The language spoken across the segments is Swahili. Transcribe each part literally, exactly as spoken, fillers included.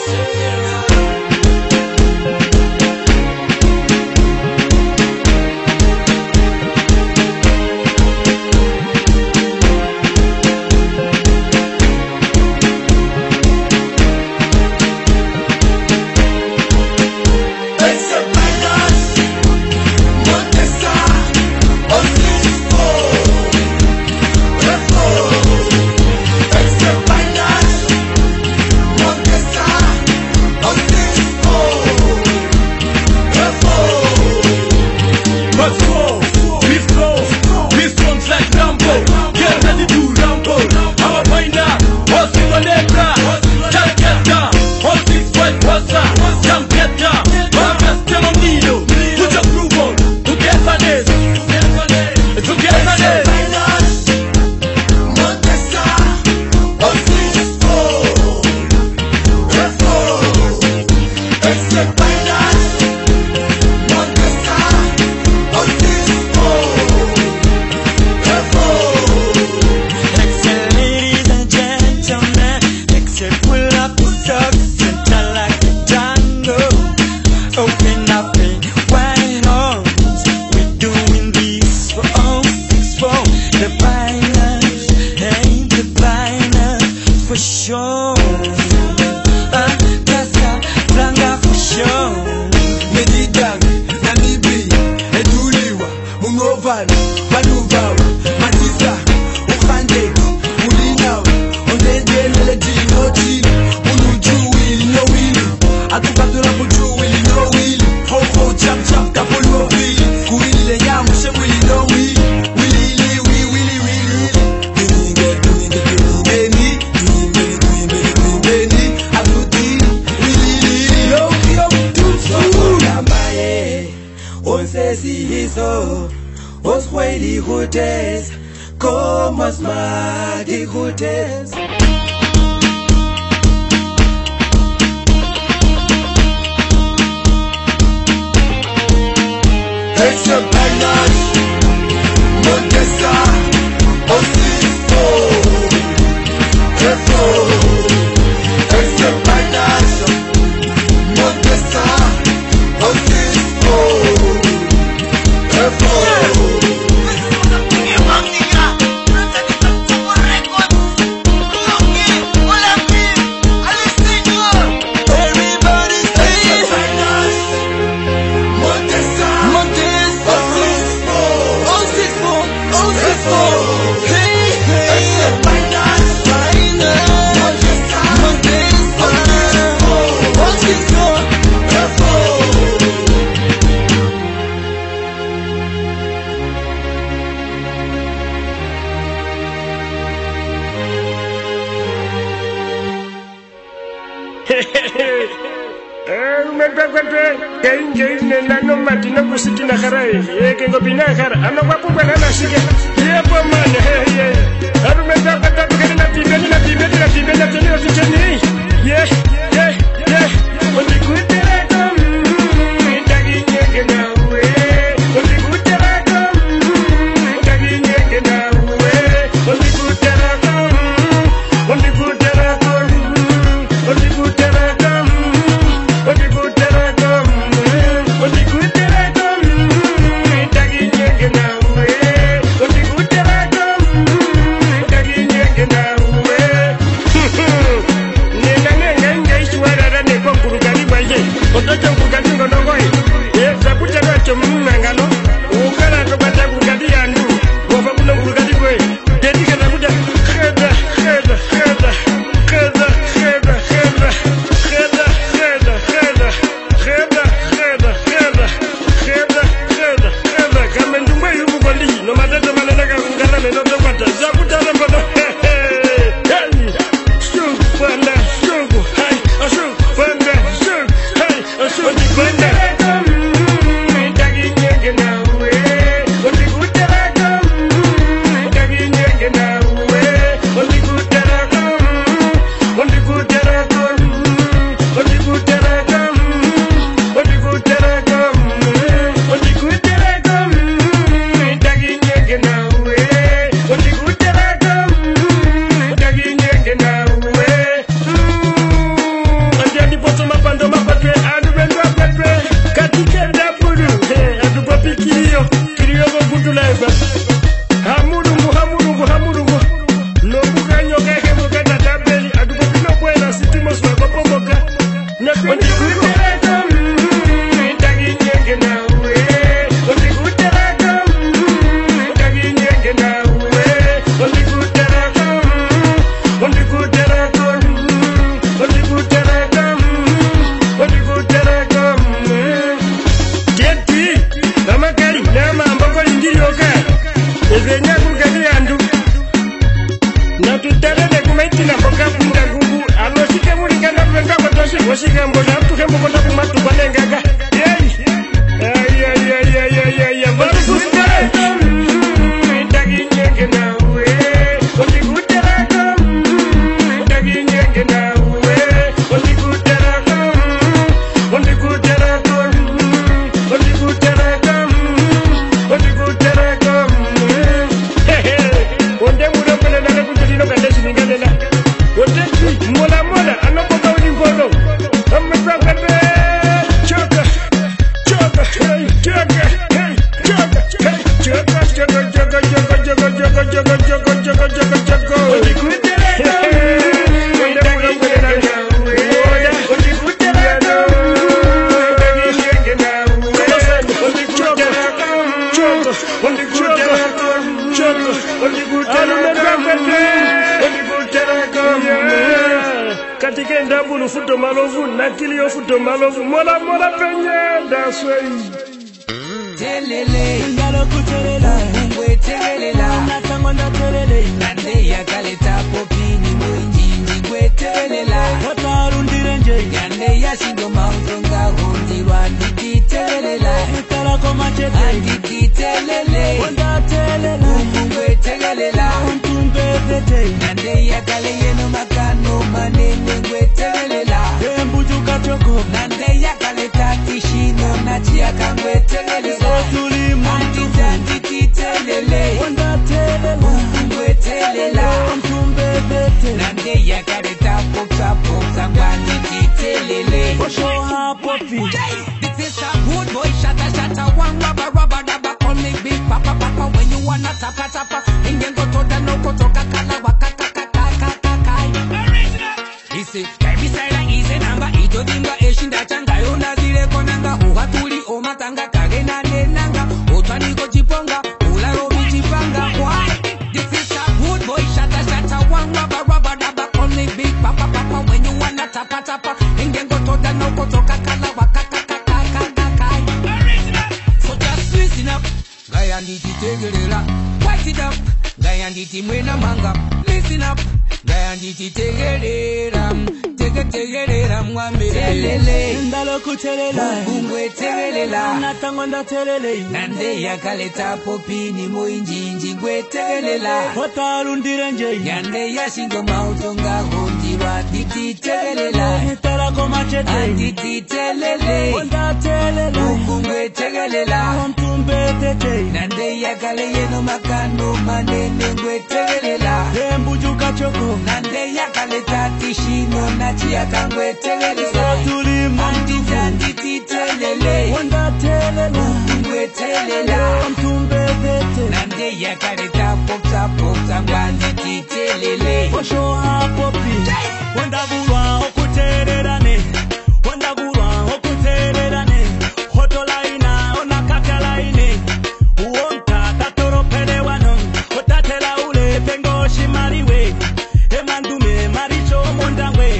Nina ngenga ngenga Katike ndabulu fudo malovu nakilio fudo malovu mola mola penye daswei telele ngalo kutelela ngwe telela natangonda telele nande yakaleta popini mwinjinji ngwe telela otarundire nje yande yashindo maunga hundirwa nditi telela mutala koma chete nditi telele onda telela ngwe telela untumbe vete nande yakale yeno makano manene ngwe telela embujuka choko nande yakaleta tishino nachia kangwe telela Tuli mandi titelele Wanda telele Ngwe telela Mtumbe bete Nande ya kareta Poksa poksa Ngwani titelele Osho hapo fi This is a good boy Shata shata One rubber rubber Daba call me big papa papa When you wanna tapa tapa Ingengo toda no kotoka Kala waka kaka kaka kaka Original Isi Baby side easy number Ito dinga Eshinda changa Yona zile konanga Uwa tuli Omatanga Kagena nanga Otani go jiponga Ula robi jipanga Why? This is a good boy Shata shata One rubber rubber Daba call me big papa papa When you wanna tapa tapa Ingengo toda no kotoka Kala waka kaka kaka kaka Original So just listen up Gaya nditi tegerela White it up Gaya nditi mwena manga Listen up Gaya nditi tegerela Tege tegerela mwame Telele Ndalo kutelela Ngwe tegelela Natangonda telele Nande yakaleta popini mwinjinji ngwe tegelela Otarundire nje Yande yashingo mautonga hundirwa Titi tegelela Mitala koma chete Titi telele Onda telela Ngwe tegelela Mtumbe tete Nande yakale yeno makano manene ngwe tegelela Embujuka choko Nande yakaleta tishino nachia kangwe tegelela Tuli mandi titi telele Wanda telela Ngwe telela Mtumbe vete Nande yakaleta poksa poksa Ngwani titelele Osho hapo pi Wanda bulwa okutererane Wanda bulwa okutererane Hotola ina onakakala ine Uonta tatoro pele wano Otatela ule pengo shimariwe Emandume maricho mondangwe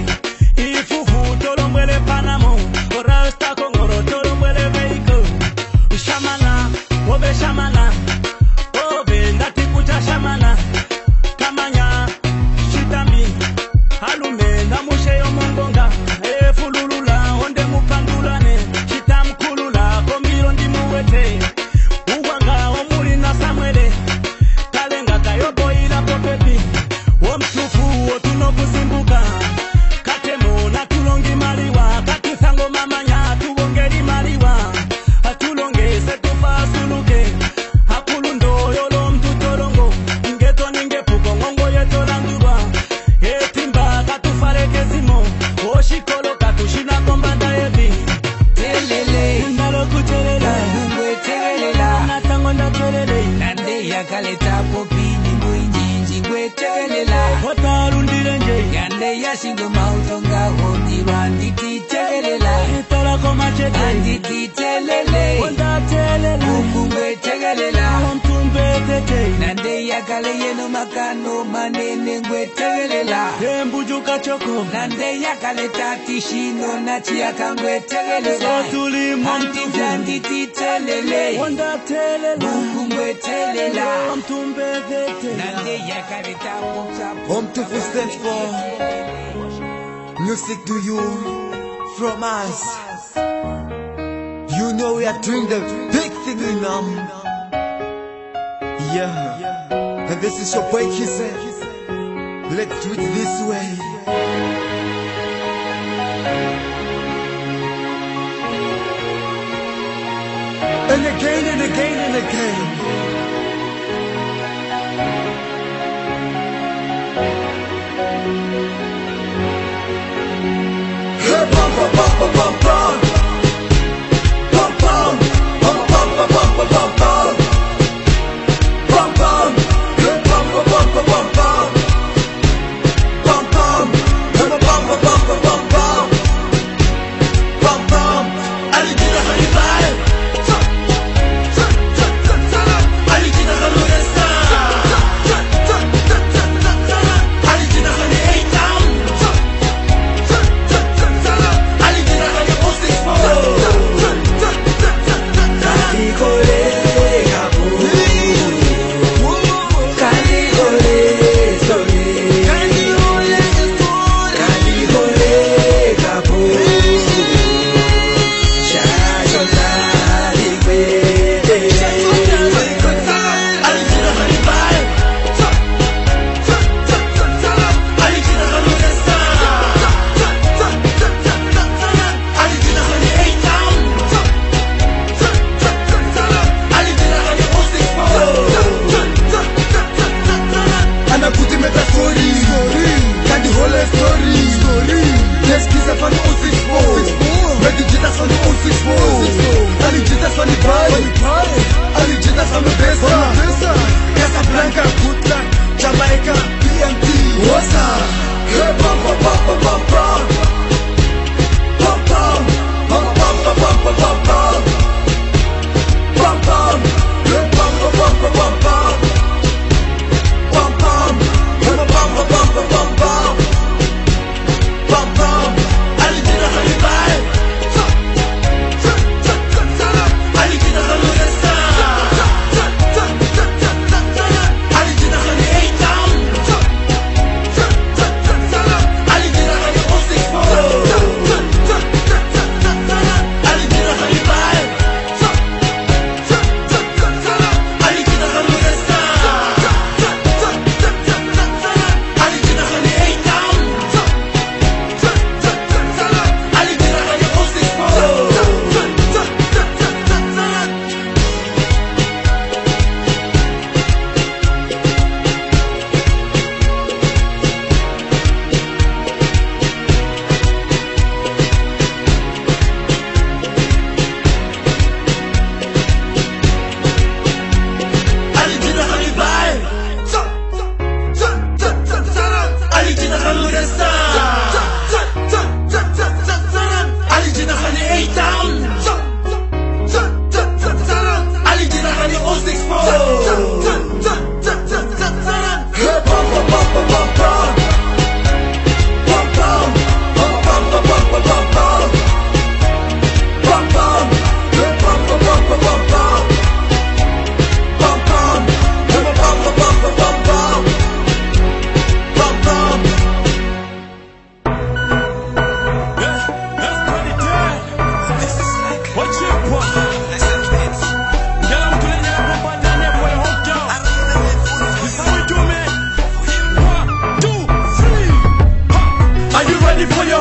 Ifufu tolomwele panamo Orasta kongoro tolomwele veiko Shamana, obe shamana Obe ndati kucha shamana Kamanya, shitami Halume ndamushe yo mongonga Efululula, onde mukandulane Shitamkulula, komiro ndimuwete Uwanga, omuli na samwele Kalenga kayobo ila popepi Womsufu, otuno kuzimbuka Katemo, natulongi maliwa Katusango mamanya, tuwongeri maliwa Atulonge, setufa asuluke Hakulundo, yolo mtutorongo Ingeto ningepuko, ngongo yeto langurwa Etimba, katufareke zimo Oshikolo, katushina kombanda ebi Telele, ndalo kutelela Ngwe telela Natangonda telele Nande yakaleta popini mwinjinji ngwe telela Otarundire nje Yande yashingo mautonga hondirwa nditi telela Itala koma chete Nditi telele Onda telela Ngwe telela Mtumbe tete Nande yakale yeno makano manene ngwe telela Embujuka choko Nande yakale tatishino nachia kangwe telela Sotuli mwantufu Nditi telele Onda telela Ngwe telela Mtumbe tete Nande yakale tapoksa Mwantufu stand for music to you from us. You know we are doing the big thing now. Yeah. And this is your boy Kise. Let's do it this way. And again and again and again. Hey, bum, bum, bum, bum, bum, bum. Bum, bum. Bum, bum, bum, bum, bum, bum, bum. Bum, bum. Hey, bum, bum, bum, bum, bum, bum. Bum, bum. Hey,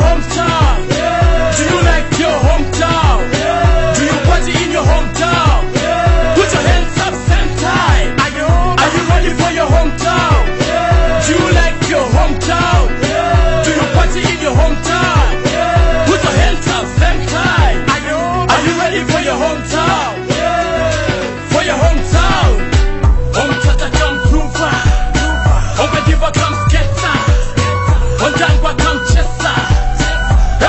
hometown? Do you like your hometown? Do you party in your hometown? Put your hands up, stand tight. Are you, are you ready for your hometown? Do you like your hometown? Do you party in your hometown? Put your hands up, stand tight. Are you, are you ready for your hometown? For your hometown. Hometown come groover. Home diva come scatter. Home jangwa come chesa.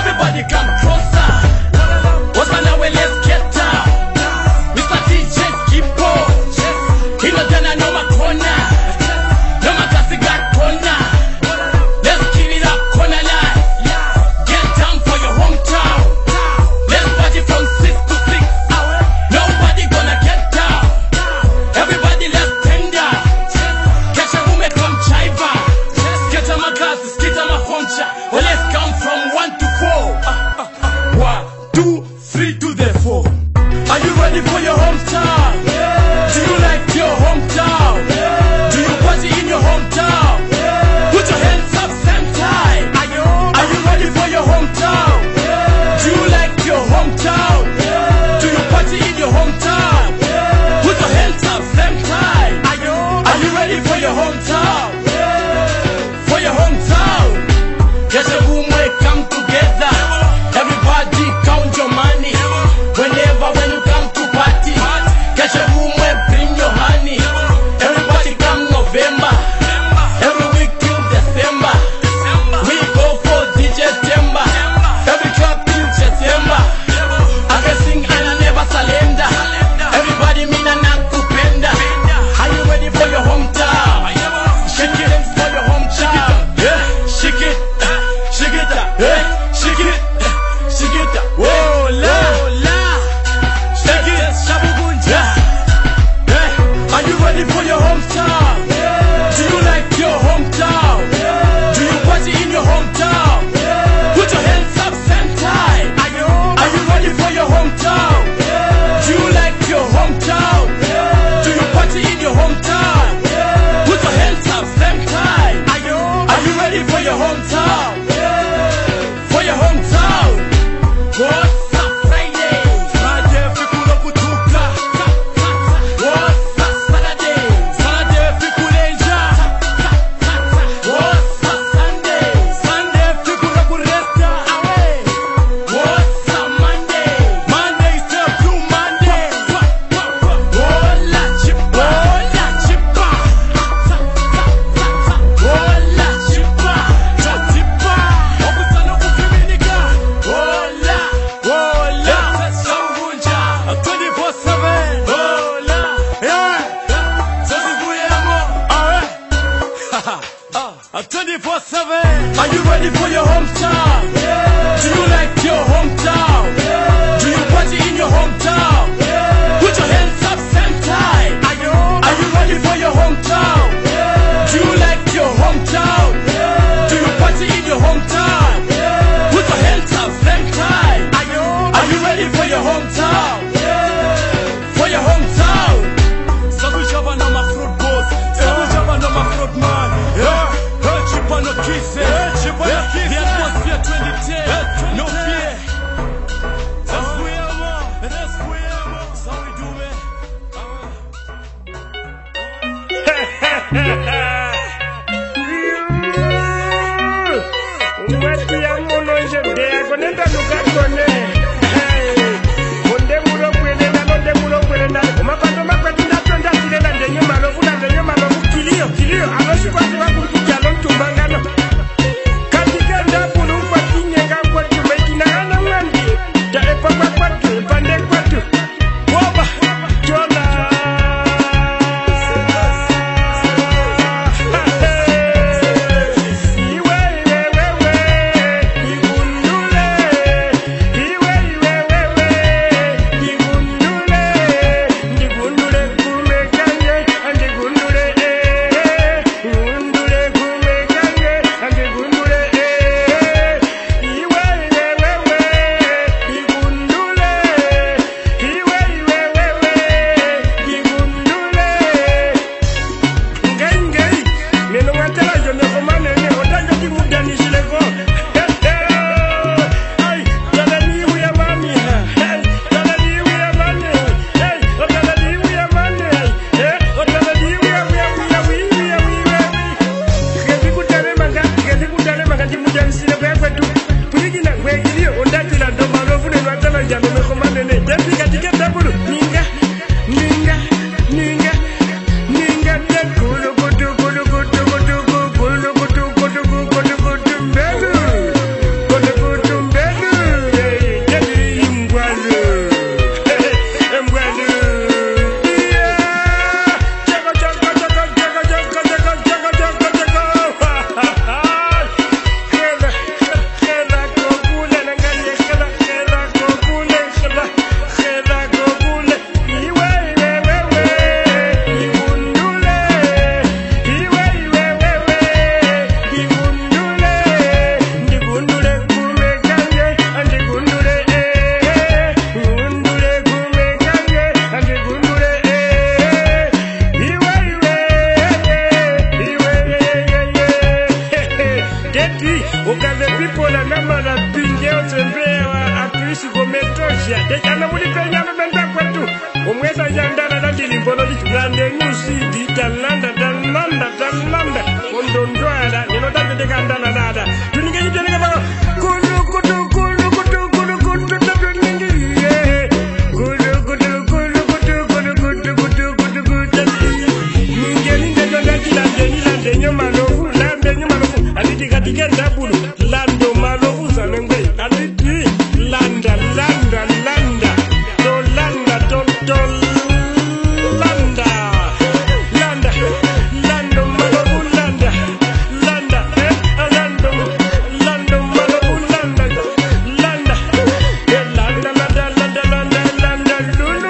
Ila nama na pinge utembewa Akuisi kumetosha Dekana muli penya mbenda kwa tu Umweza jandana na dilimbono Lande ngusi Dita landa Dalanda Dalanda Kondondwada Nino dake dekandana nada Tuninge jitenega bako Kulu kutu kulu kutu kulu kutu Tabi ningi yeah Kulu kutu kulu kutu kulu kutu kutu kutu kutu Ninge ninge jondaki lande Nilande nyomalofu Lande nyomalofu Aliti katika tabulu Lando malofu sanengwe Aliti Landa landa landa To landa to to landa Landa Lando malofu landa Landa eh Lando Lando malofu landa Landa eh Landa landa landa landa landa Lulu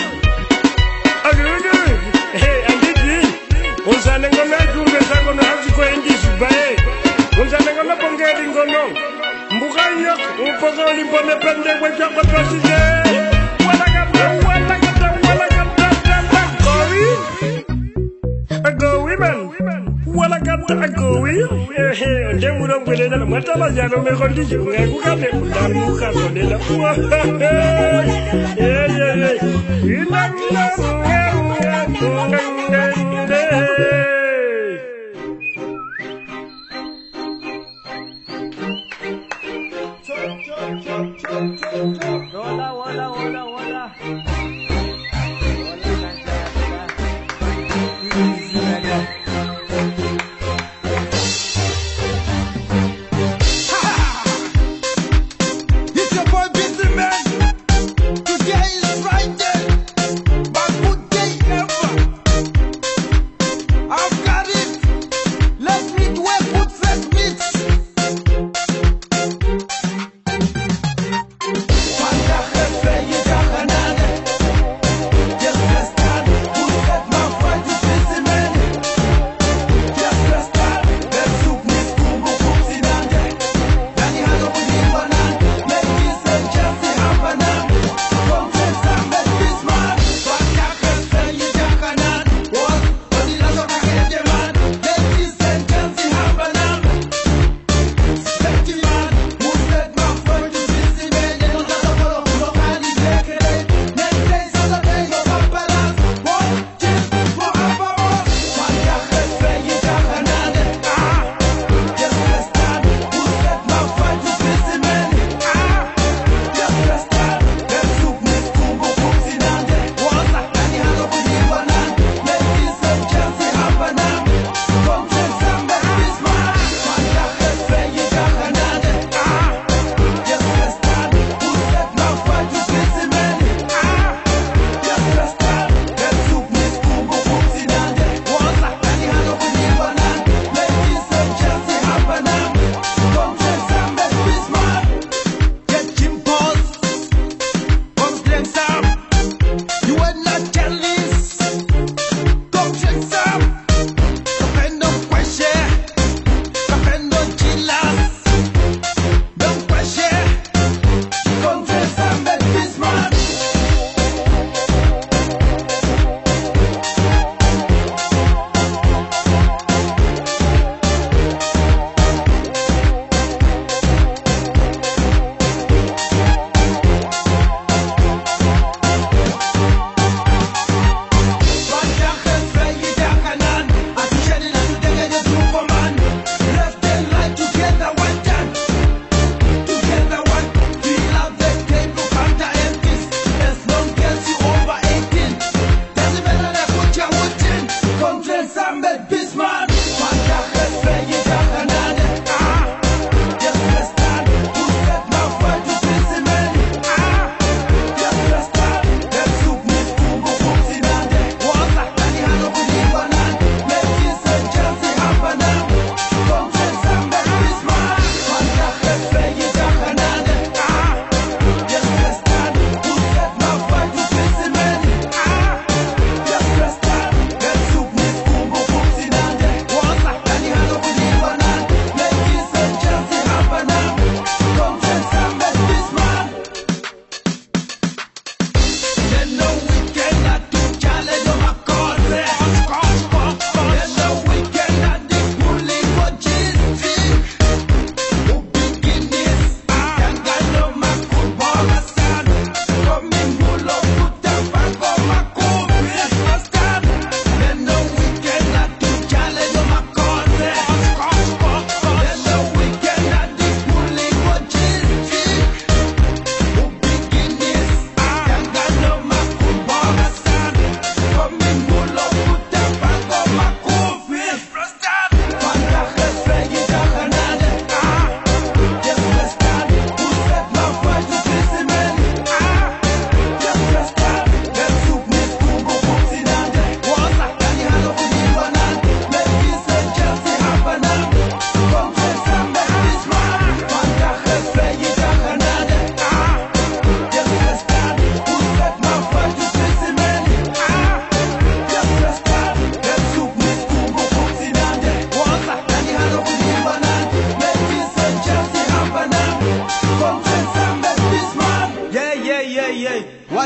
Lulu hey Aliti Unsanengo na kumbe sango na hazi kwa indisi bae Unsanengo na pongeri ngono Mbukanya upoza olimpone pende kwa chakwa tosije Walakata walakata walakata Agowi Agowi man Walakata agowi Ehe Nde muro mwele na matala jano mekondi junga Kukate utamu kasonela Hey hey hey Inakina Hola, hola, hola, hola. It's your boy Busy Man. Today is Friday. My good day ever. I've got it. Let's meet where good set meets. Wanda jefe yi jahanane.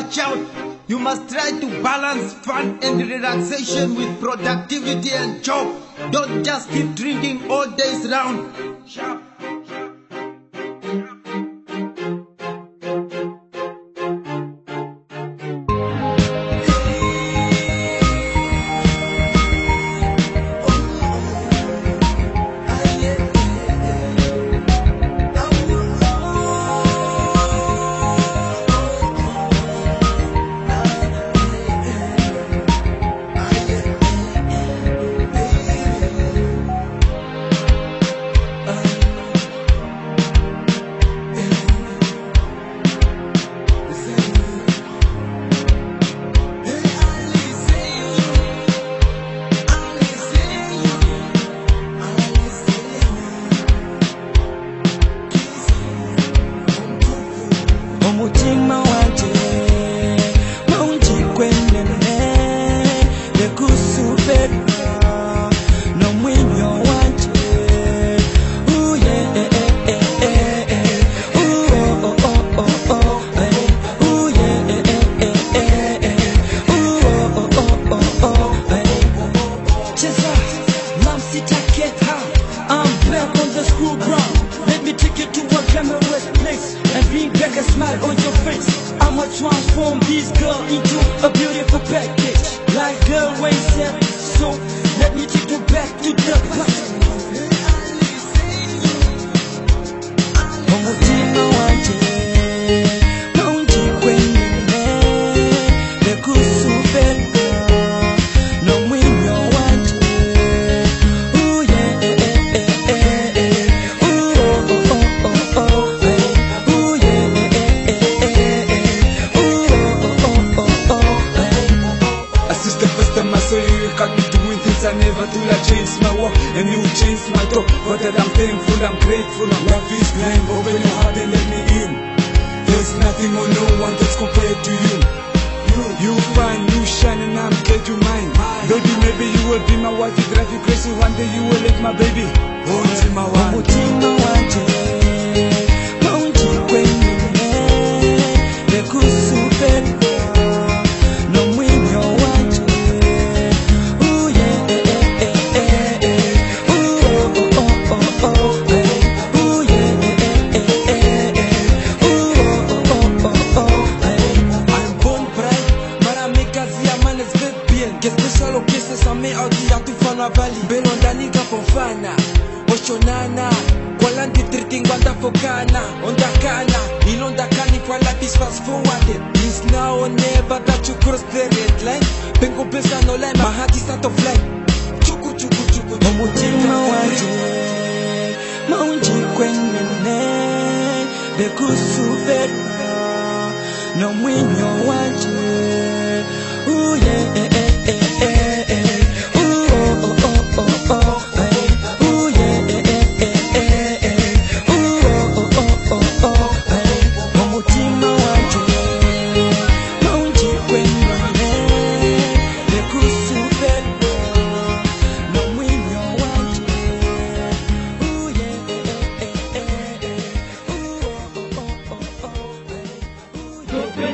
watch out. You must try to balance fun and relaxation with productivity and job. Don't just keep drinking all days round. Sharp. Umutima wanje maunji kwenene lekusubera no mwinyo wanje uye eh eh eh eh oh oh oh oh eh uye eh eh eh eh oh oh oh oh eh cheza namsitake ha I'm back on the school ground. Let me take you to a glamorous place and bring back a smile on your face. I'ma transform this girl into a beautiful package. Like girl Wayne said, so let me take you back to the past. Umutima wanje maunji kwenene lekusubera no mwinyo wanje uye eh eh eh eh oh oh oh oh eh uye eh eh eh oh oh oh oh. I since the first time I saw you, you got me doing things I never do. Like change my walk and you change my talk. For that I'm thankful, I'm grateful. Love is blind, open your heart and let me in. There's nothing or no one that's compared to you. You, you fine, you shine, and I'm glad you mine. Baby, maybe you will be my wife, you drive you crazy. One day you will let my baby. Oh, my one. Umutima wanje maunji kwenene lekusubera no mwinyo wanje uye eh eh eh eh oh oh oh oh eh uye eh eh eh oh oh oh oh eh. I'm born bright, mara mekazi ya manes bien. Que special occasions sa me audi ya tufana valley. Belondani kapofana oshonana kwalandi treating wanda fokana ondakana ilondakani kwa life is fast forwarded. It's now or never that you cross the red line. Bengo pesa no line, my heart is out of line. Chuku chuku chuku umutima wanje maunji kwenene lekusubera no mwinyo wanje uye eh eh eh eh eh oh oh oh oh oh eh uye eh eh eh eh oh oh oh oh eh umutima wanje maunji kwenene lekusubera no mwinyo wanje uye eh eh eh eh oh oh oh oh eh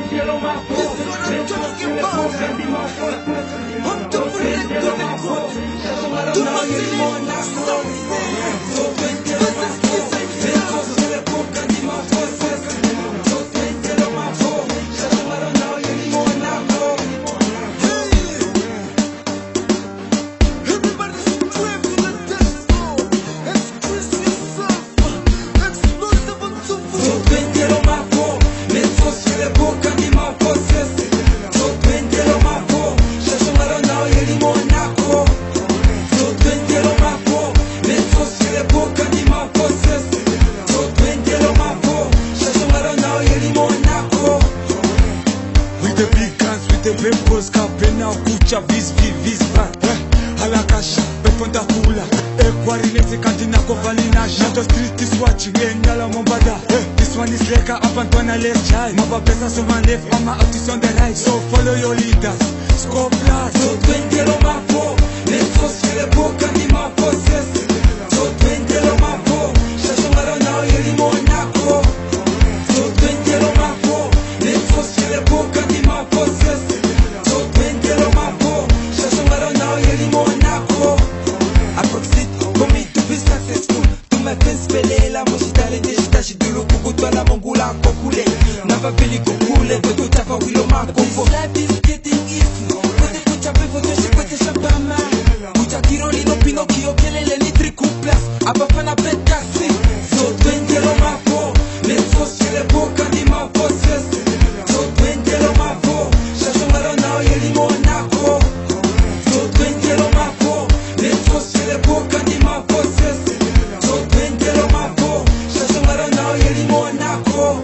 Vis vis vis back, halakasha, beponda kula, ekwarinete kantina kovalina. Now the street is watching, nyala mombada. This one is like a up and down a left child. Maba pesa so man left, mama artist on the right. So follow your leaders, score plus. So twende lo mapo, let's go see the book and the mapo says. So twende lo mapo, shashongaro now yeli monako. So twende lo mapo, let's go see the book and the never really go cool e kwetu tafa wilo makoko. Life is getting easy kwete kucha pevo toshe kwete shapama kucha tiroli no pinokio kelele ni tricuplas abafana betasi so twende lo mafo let's go shele boka ni mafoses so twende lo mafo shashongaro nao yeli monako so twende lo mafo let's go shele boka ni mafoses so twende lo mafo shashongaro nao yeli monako.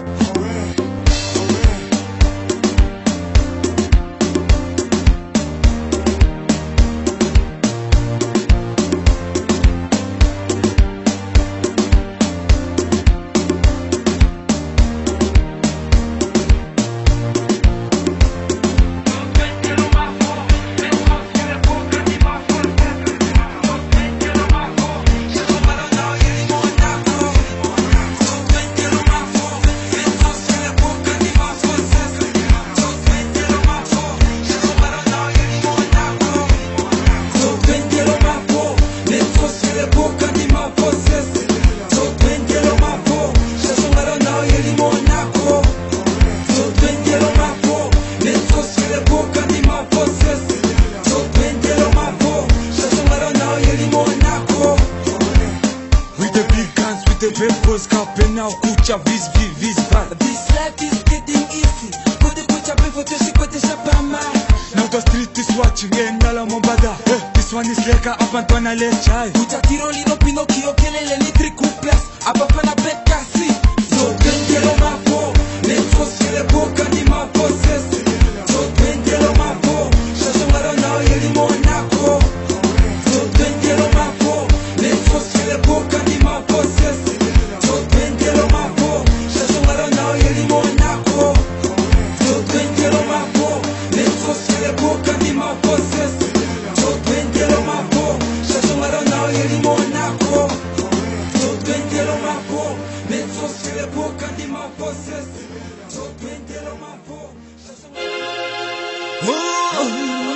This life is getting easy. Kode kucha before toshi kwete shapama. Now the street is watching and nala mombada. This one is like a abantwana le chai. Kucha tiroli no pinokio kelele ni tricuplas abafana betasi. So twende lo mafo let's go shele boka ni mafoses. So twende lo mafo shashongaro nao yeli monako. So twende lo mafo let's go shele boka ni mafoses. So twende lo mafo shashongaro nao yeli monako. So twende lo mafo let's go shele boka ni mafoses. So twende lo mafo shashongaro nao yeli monako. So twende lo mafo let's go shele boka ni mafoses. So twende lo mafo shashongaro. Oh,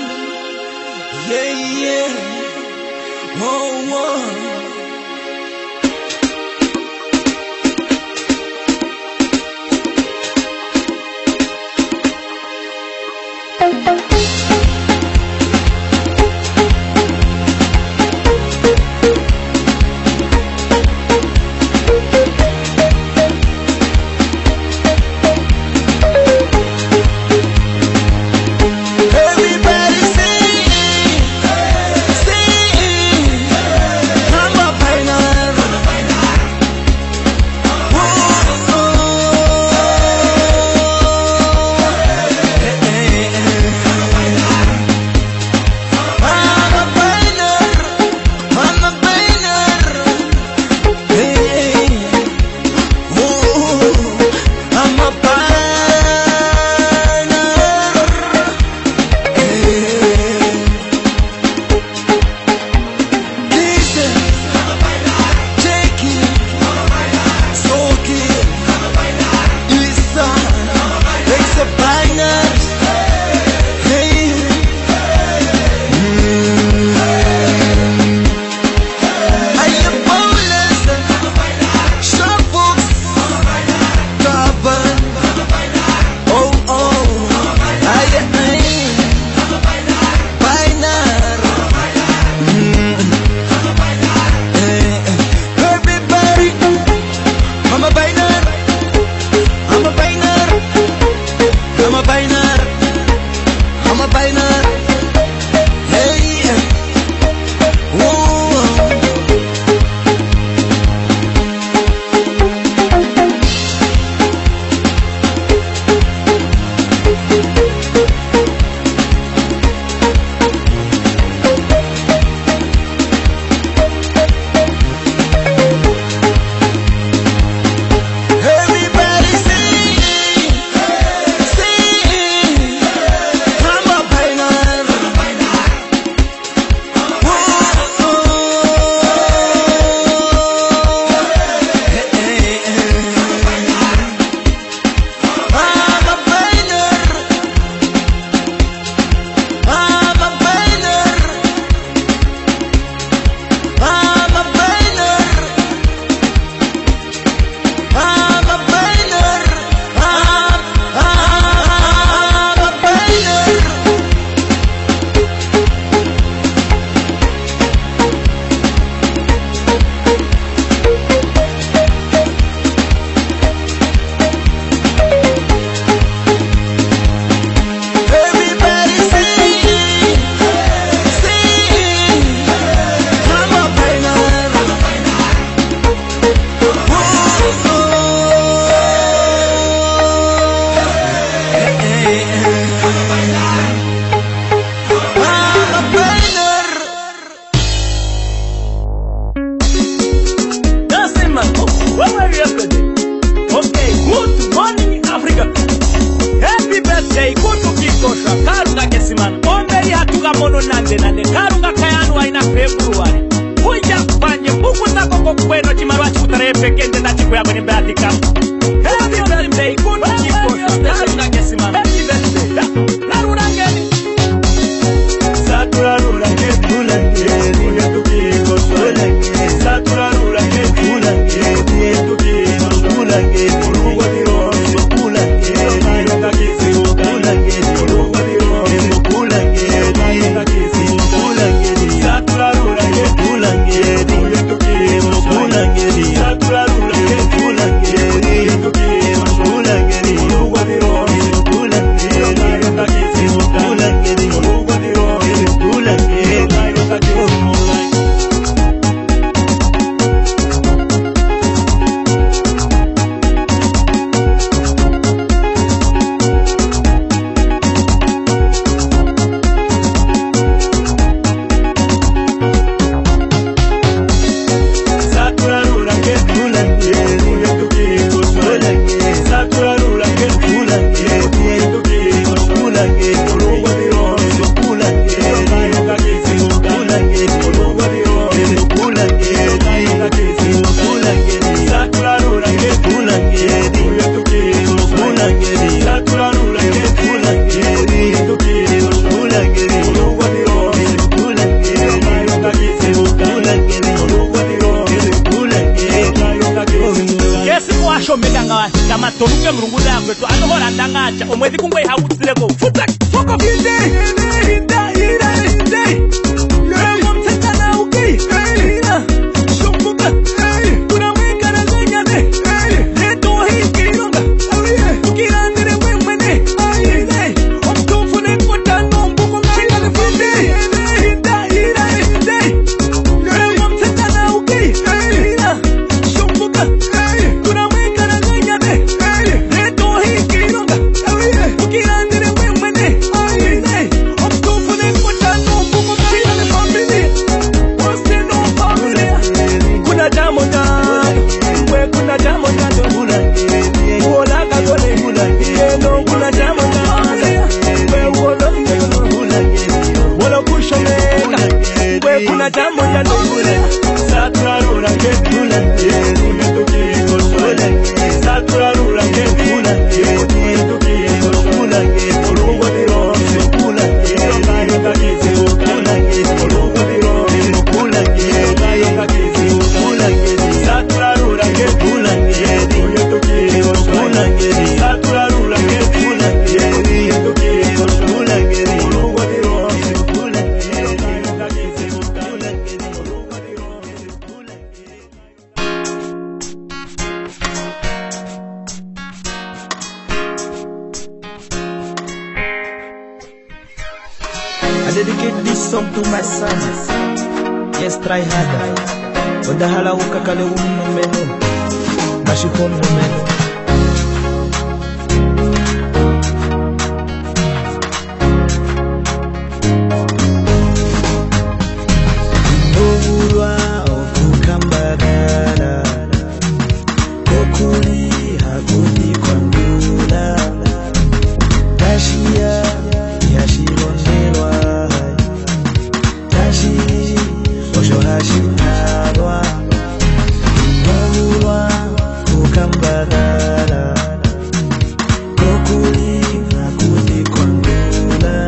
yeah, yeah. Oh, oh. Everybody sing, sing. Come on. mono nande nande karunga kayanu aina February kuja panje buku zako kokweno chimarwa chikutare pekende na chiku yako nimbeatika happy birthday good people narura ngesimama happy birthday narura ngeni satura rura ngeni rura ngeni uyetukiko rura ngeni satura rura ngeni rura ngeni uyetukiko rura ngeni uruwa diro rura ngeni rura ngeni rura ngeni uruwa diro rura ngeni rura ngeni satura rura ngeni rura ngeni uyetukiko rura ngeni satura rura ngeni rura ngeni uyetukiko rura ngeni uruwa diro rura ngeni rura ngeni rura ngeni uruwa diro rura ngeni rura ngeni kama toruke mrungu yakwe to anohora ndangacha omwezi kungwe hautsireko futa fuko vinde hinda ira inde namo mtana uki ira shumbuka kuna mwekana zenyane leto hikironga ukirangire mwemene ayile omtufune kotano mbuko ngana vinde hinda ira inde namo mtana uki ira shumbuka kuna mwekana zenyane leto hikironga ukirangire mwemene ayile omtufune kotano mbuko ngana family what's no family kuna jambo ndani we kuna jambo ndani uola kagole no kuna jambo ndani we uola wala kushomeka we kuna jambo ndani satura rura ngekula uyetukiko sole satura rura ngekula uyetukiko kula ngekulu wadiro kula ngekula ngekulu kula ngekulu wadiro kula ngekulu kula ngekulu satura rura ngekula ngekulu uyetukiko kula ngekulu satura rura ngekula ngekulu uyetukiko kula ngekulu wadiro kula ngekulu kula ngekulu kula I dedicate this song to my son. Yes, try harder. Odahala ukakale umumeno. Mashikon umeno. Nobulwa okukambagala. Kokuli hakuni kwandula. Tashia yashilondelwa. Tashi osho hashinalwa. Nobulwa okukambagala. Kokuli hakuni kwandula.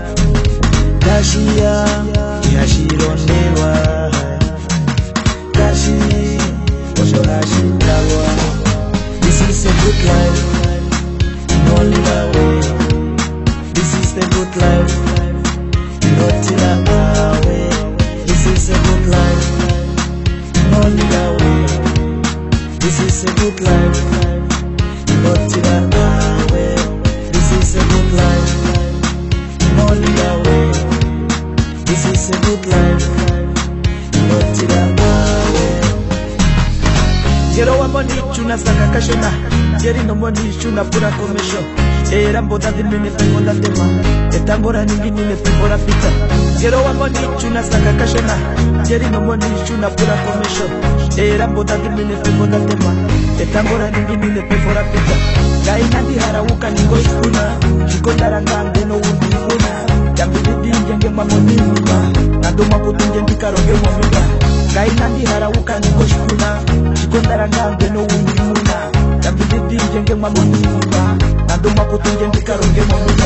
Tashia yashilondelwa. Tashi osho hashinalwa. This is a good life, no live away. This is the good life, not in a way. This is a good life, no live away. This is a good life, not in a way. This is a good life, no live away. This is a good life, not in a way. Yero wamboni chuna saka kashona. Yeri no moni chuna pura komesho. Era mboda de mine pengona tema. Etangora ningi nime pengora pita. Yero wamboni chuna saka kashona. Yeri no moni chuna pura komesho. Era mboda de mine pengona tema. Etangora ningi nime pengora pita. Gai nandi harawuka ningo shuna. Shiko daranga no wundi kuna. Jambi didi nyange mamonima nadoma kutunje ndikaronge momina kaina ndiharauka nikoshikuna chikondara ngange nowundimuna ndambididinje nge mamonima nadoma kutunje ndikaronge momina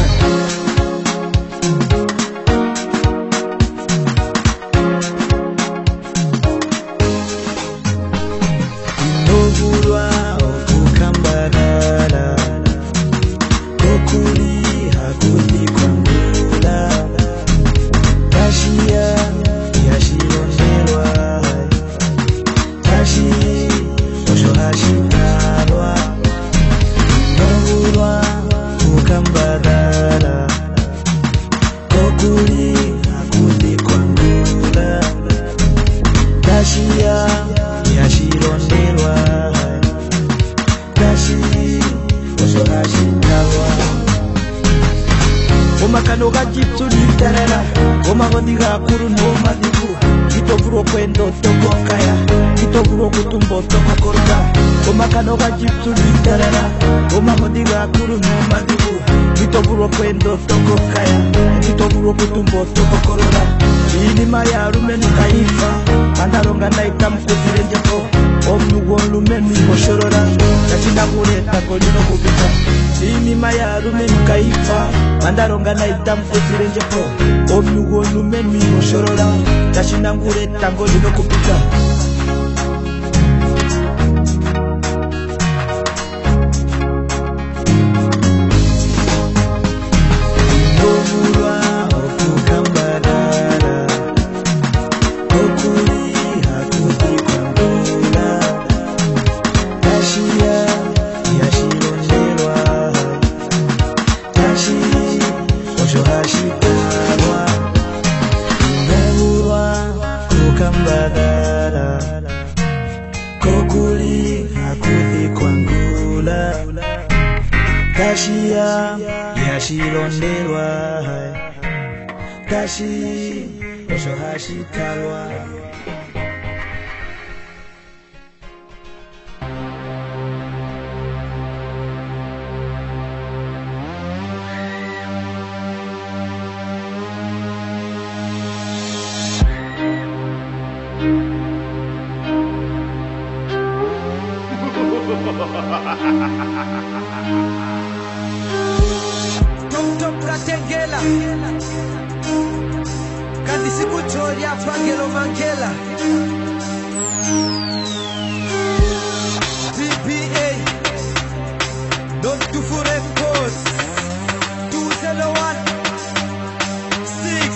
Inogurwa okukambarara kokuri hakundi kwangula Tashia yashironderwa Tashi osho hashitarwa Inogurwa okukambarara kokuri hakundi kwangula Tashia yashironderwa Tashi osho hashitarwa Omakano gajitsu nitarera Omagondi gakuru nomadiku Kitoburo kwendo tokokaya Kitoburo kutumbo tokokoroka Omakano gajitsu nitarera Omagondi gakuru nomadiku Kitoburo kwendo tokokaya Kitoburo kutumbo tokokorora Inima ya rumenu kaifa Mandaronga naita mkuzire njeko Omnugo lumenu imoshorora Tachina kureta kolino kubita Inima ya rumenu kaifa Mandaronga naita mkuzire njeko Omnugo lumenu imoshorora Tachina kureta kolino kubita Kokuli hakuthi kwangula Kashia yashironderwa Kashi osho hashitalwa Top top katengela Kandi siku choria pangelo mangela P P A Don't do for records two zero one six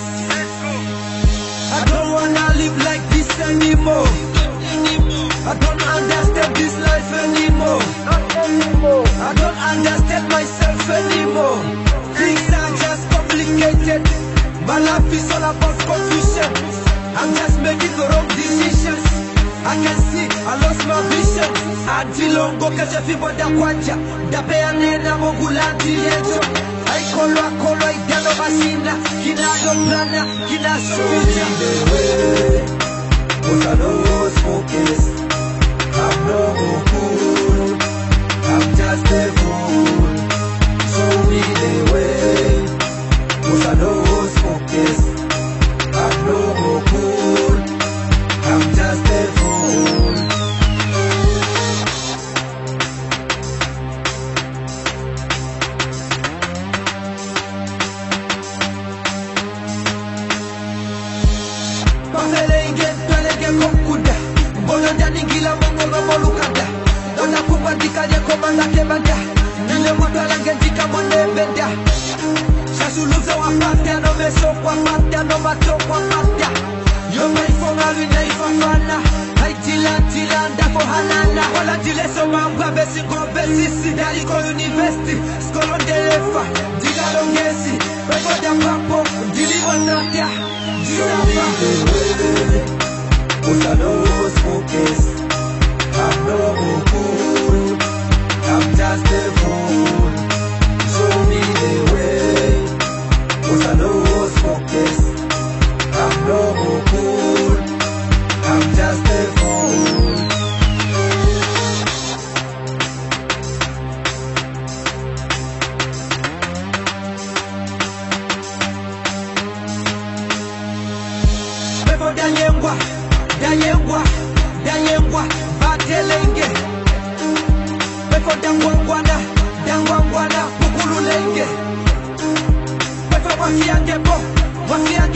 I don't wanna live like this anymore I don't understand this life anymore Not anymore I don't understand myself anymore Things are just complicated My life is all about confusion I'm just making the wrong decisions I can see I lost my vision Adilongo kaje fibo da kwanja Dapea nena mogulanti yeto Aikolo akolo idano basina Kina yoplana, kina suja Cause I know focus I'm no cool I'm just a fool Show me the way Cause I know focus I'm no cool I'm just a fool Pamelenge pelege kokuda Bono ndani ngila mongo molukada Ona kubandika ya komanda kebanda Nile moto alangenjika monembenda Shasuluza wapatia no meso kwa patia no mato kwa patia Yo meifonga luna ifafana Haitila tila ndako hanana Wala jileso mamba besi ngobe sisi Daliko university, skolo ndelefa Diga longesi, bego da papo Dili wanatia, dila papo Cause I know what's focus I'm no cool I'm just a fool Show me the way Cause I know what's focus I'm no cool I'm just a fool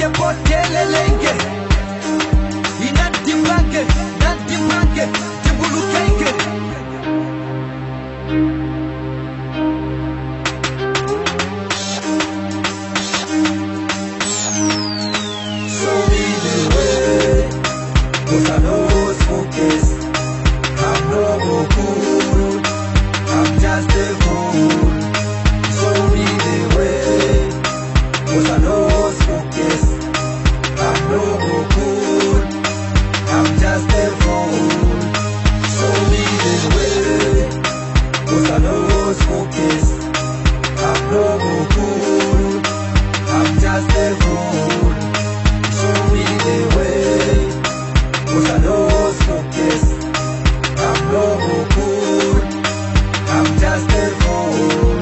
Inadimage potelelenge Inadimage, nadimage Timbulukenge Show me the way, 'cause I know it's focus. I'm no good, I'm just a fool. Show me the way, 'cause I know it's focus. I'm no good, I'm just a fool. Show me the way, 'cause I know it's focus. I'm no good, I'm just a fool. Show me the way, 'cause I know it's focus. I'm no good, I'm just a fool.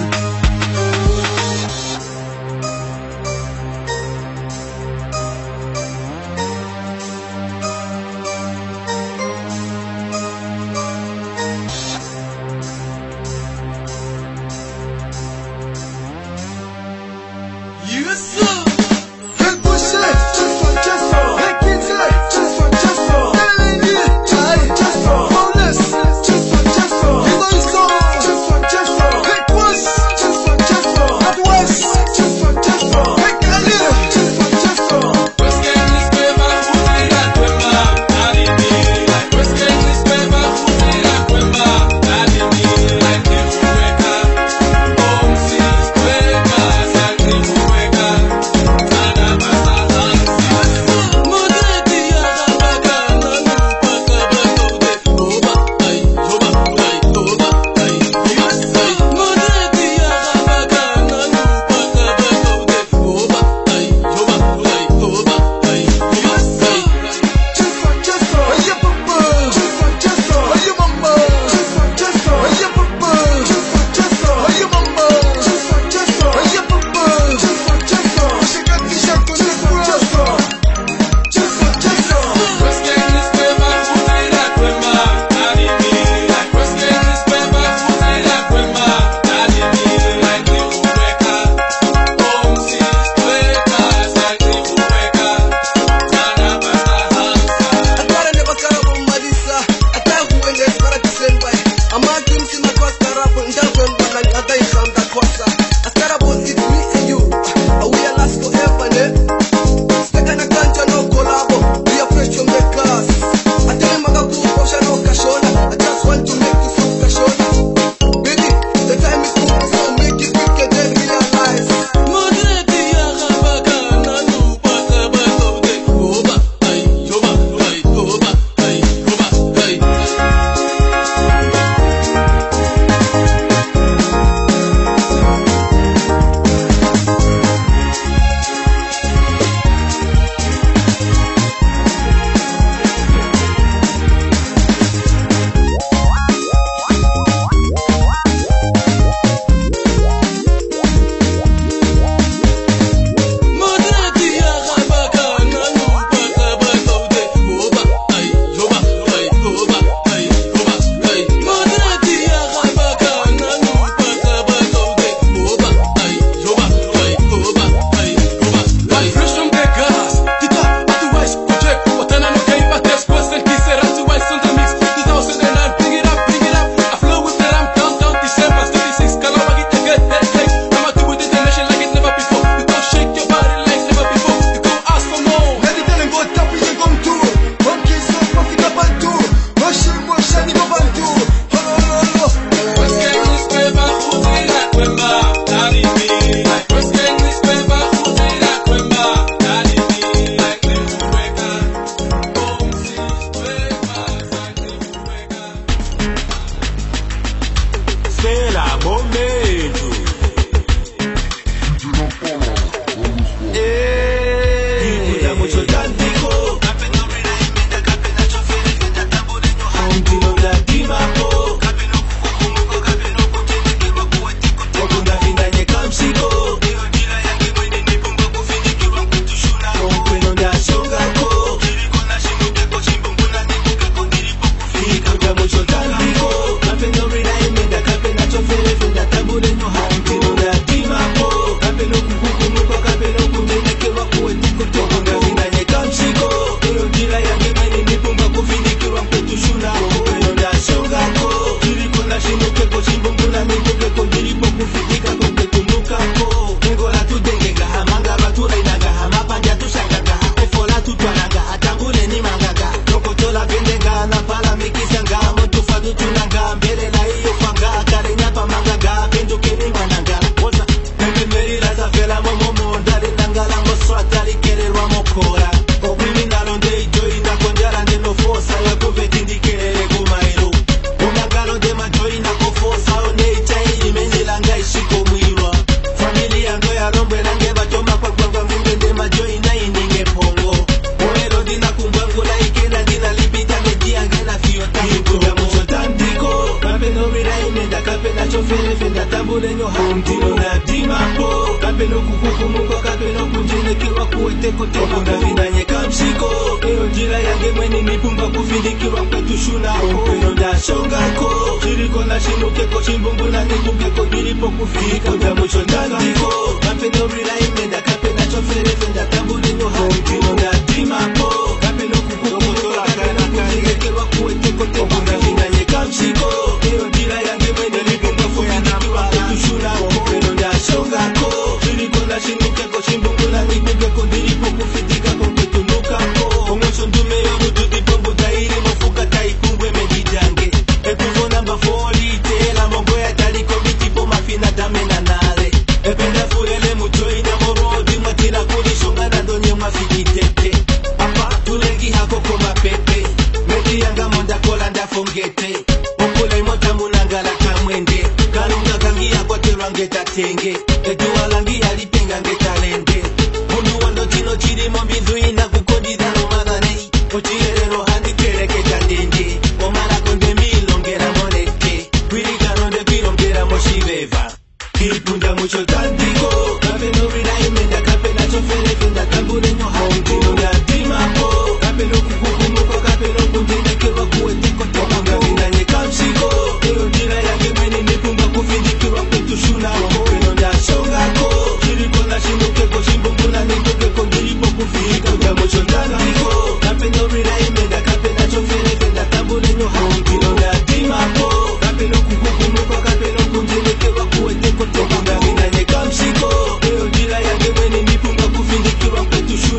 fenda tambule nyo hamtino na dimapo kapeno kukukumuko kapeno kunjenekewa kuweteko teko na vinanye kamshiko ero jira yange mweni nipumba kufindikirwa kwetu shunako peno na shongako shiriko na shinukeko shimbungu na nitungeko diripo kufika uja mwisho tandiko kapeno rila imenda kapena chofere fenda tambule nyo hamtino na dimapo kapeno kukukumuko kapeno kunjenekewa kuweteko teko na vinanye kamshiko ero jira yange mweni nipumba kufindikirwa kwetu shunako peno na shongako shiriko na shinukeko shimbungu na nitungeko diripo kufitika kongetunukako omweso ndume yomutu dipombo tairi mofuka taikumbwe medijange ekuvo namba foli tela mongo ya taliko bitipo mafina tamena nale ependa fulele mutoina morodi matina kulishonga na donye mafikitete apa tulegi hako koma pepe mediyanga monda kola ndafongete okule mota munangala kamwende kalunga kangia kwa terangeta tenge eduwalangi alipenga ngetalende mundu wando chino chiri mombizu ina kukodidano madhanei ochirerero handi kereketa ndende omara konde milongera moneke kwirigano nde kwirongera moshiveva kipunda mucho tandiko kapeno viraimenda kapena chofere kenda tambure nyo hautino na dimapo kapeno kukukumuko kapeno kunjenekewa kuweteko tokonga vinanye kamshiko ero jira yange mweni nipumba kufindikirwa kwetu shunako peno na shongako shiriko na shinukeko shimbungu na nitungeko ndiripo kufika uja mwisho tandiko kapeno viraimenda kapena chofere kenda tambure nyo hautino na dimapo kapeno kukukumuko kapeno kunjenekewa kuweteko tokonga vinanye kamshiko ero jira yange mweni nipumba kufindikirwa kwetu shunako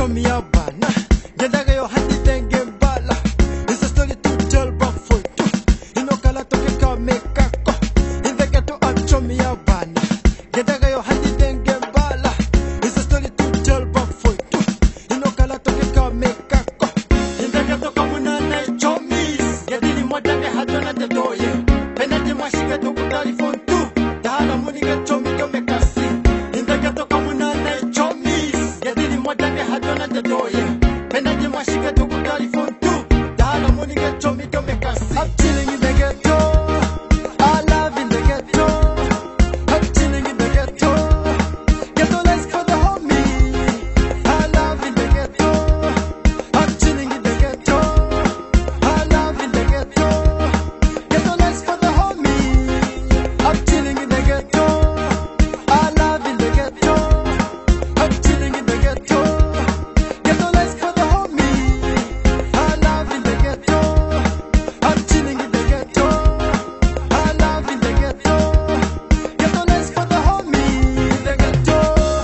chomi abana Gendaga yo handi denge mbala It's a story to tell bafo Inokala toke kame kako Indega to a chomi abana Gendaga yo handi denge mbala It's a story to tell bafo Inokala toke kame kako Indega to kamuna na chomi Yadini mwadane hatona de doye Penati mwashika to kutali fontu Dahana muniga chomi kame kasi Indega to kamuna na chomi Yadini mwadane hatona de doye Penati mwashika to kutali fontu Dahana muniga chomi kame kasi I'm chilling in the ghetto I love in the ghetto I'm chilling in the ghetto Ghetto lights for the homie I love in the ghetto I'm chilling in the ghetto I love in the ghetto Ghetto lights for the homie I'm chilling in the ghetto I love in the ghetto I'm chilling in the ghetto Ghetto lights for the homie I love in the ghetto I'm chilling in the ghetto I love in the ghetto Ghetto lights for the homie In the ghetto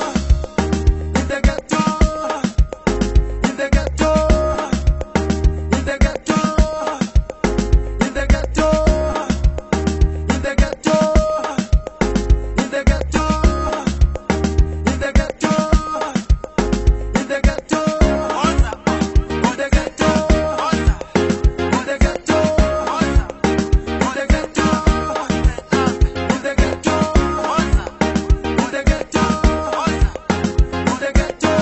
In the ghetto In the ghetto In the ghetto In the ghetto In the ghetto In the ghetto In the ghetto In the ghetto In the ghetto In the ghetto In the ghetto In the ghetto In the ghetto In the ghetto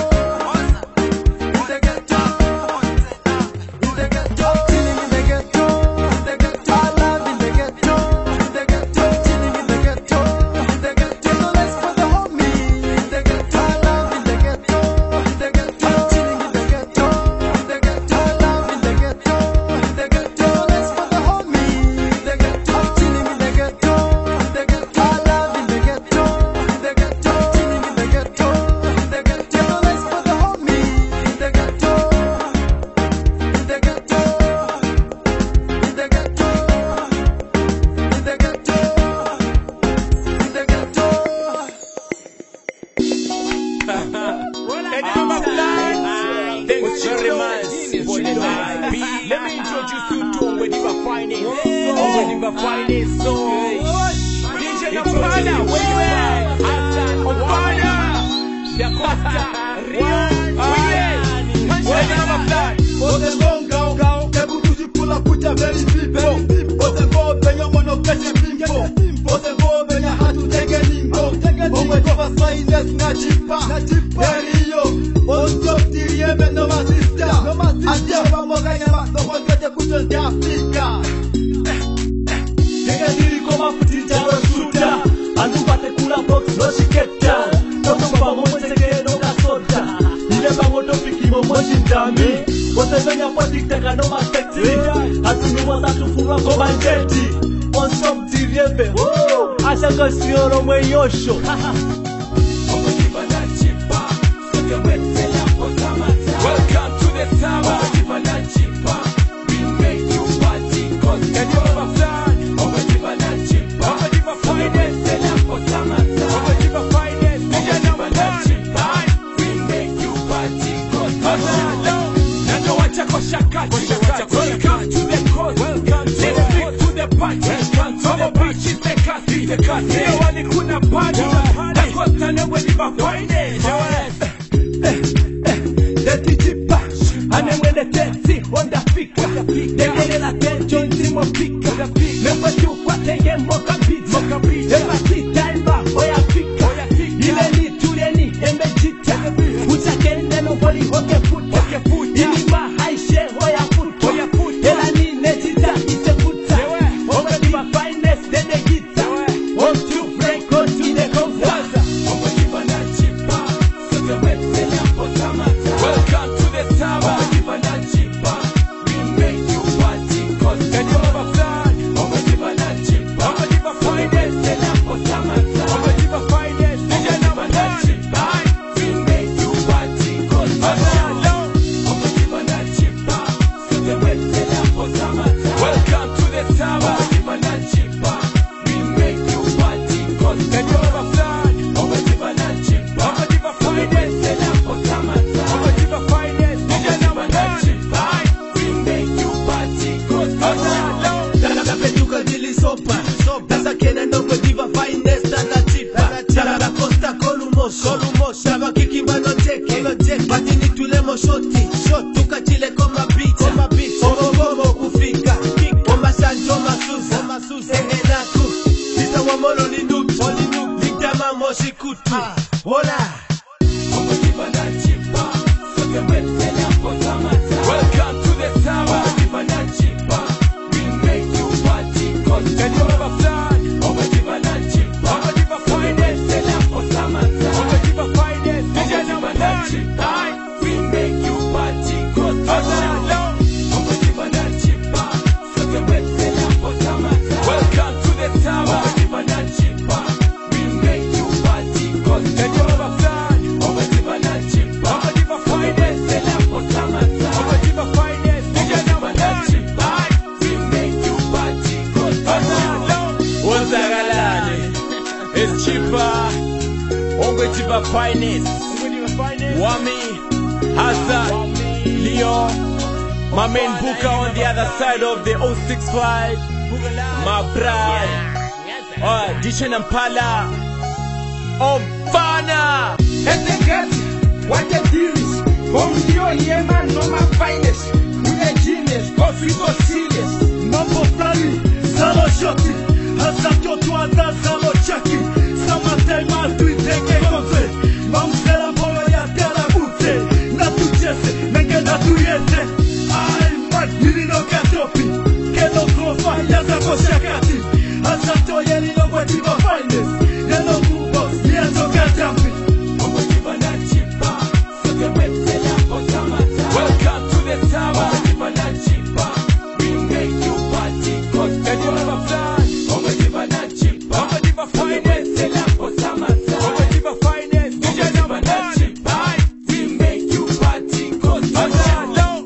In the ghetto In the ghetto Chilling in the ghetto In the ghetto I love in the ghetto In the ghetto Chilling in the ghetto In the ghetto Ghetto lights for the homie In the ghetto I love in the ghetto In the ghetto Chilling in the ghetto In the ghetto I love in the ghetto In the ghetto Ghetto lights for the homie In the ghetto Chilling in the ghetto In the ghetto I love in the ghetto In the ghetto Chilling in the ghetto In the ghetto Ghetto lights for the homie In the ghetto In the ghetto In the ghetto In the ghetto In the ghetto Thanks very much for the night. Let me introduce you to Ongwediva Finest. Ongwediva Finest song. D J Nopana, where you at? Hassan Opana, Dakota, Rio, where you at? Where's the number flag? Ote bonga ongao, kebu tuji pula kucha very people. Ote go benya mono keche pimpo. Ote go benya hatu tege lingo. Ongwe kova saines na chipa. Rio, onto tirie me no masista. Adia pa moga nyama, no one keche kucha de Afrika. Tege diri koma futita no suta. Anu pate kula box no shiketa. Toto pa mo tege no kasota. Ile pa moto piki mo mochindami. Ote benya potik tega no mastekti. Atu nuwa tatu fuma koma njeti. On top tiriebe. Ashaka sioro mwe yosho. Welcome to the tower. We make you party cause can you understand? Ongwediva Finest. Ongwediva Finest. D J number one. We make you party cause Nando wacha kwa shakati. Welcome to the coast. Welcome to Let's stick to the party. Welcome to the beach is the kasi. The kasi. Hiyo wani kuna party. Na Costa na Ongwediva Finest. Detichipa, anemwene tesi, onda fika. Degele la tencho intimo fika. Membo chukwa tege moka pizza. Ema sita imba, oya fika. Ile ni tuleni, embe chita. Ucha kende no boli hoke futa. Ili ma haishe, oya futa. Ela ni netita, ite futa. Ongwediva Finest, dede gita. On to break, on to the comfort. Welcome to the tower. We make you party cause can you understand? tiba finest and a tipa Taba costa columoso Taba kiki mano jeke Batini tulemo shoti Tuka chile koma bicha Omo gomo kufika Oma sanjo masuza Engenaku Tita wamolo ni nutu Nikama moshi kutu Hola Omo tiba na tipa Soke wetele hapo tamata Welcome to the tower Omo tiba na tipa We make you party Cause can you ever fly Omo tiba na tipa Omo tiba finest Wetele hapo tamata Omo tiba finest Omo tiba na tipa We make you party Cause Omo tiba na tipa Soke wetele hapo tamata Welcome to the tower Omo tiba na tipa We make you party Cause can you ever fly Omo tiba na tipa Omo tiba finest Wetele hapo tamata Omo tiba finest Omo tiba na tipa We make you party Cause Ozagalane It's cheaper Ongo tiba finest Wami Hassan Leo My main booker on the other side of the oh six five My bride uh, Disha Nampala Omfana Etekati, what a deals. Home Dio Yeman, no my finest. We a genius, cause we so serious. Mambo Flani, Samo Shoti, Hasato Tuanda, Samo Chaki, Sama Taiman, tu take a conte. Mamsela Polo Yatela Bute, Natu Jesse, Nagana Tuyete. I'm what you know Katopi, Kedo Kofa, Yazako Shakati, Hasato Yelly no what you finest. Yellow Kubos, Yazo Katampi. Welcome to the tower Omo tiba na tipa We make you party Cause can you ever fly Omo tiba na tipa Omo tiba finest Wetele hapo tamata Omo tiba finest Omo tiba na tipa We make you party Cause Hello